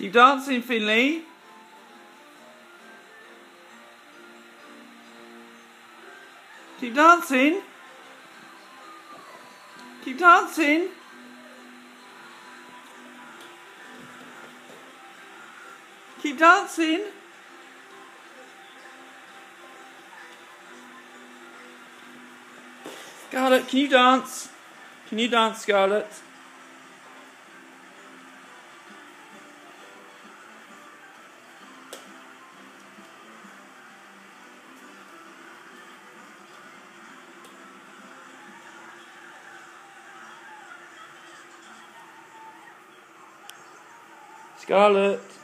Keep dancing, Finley. Keep dancing. Keep dancing. Keep dancing. Scarlett, can you dance? Can you dance, Scarlett? Scarlett.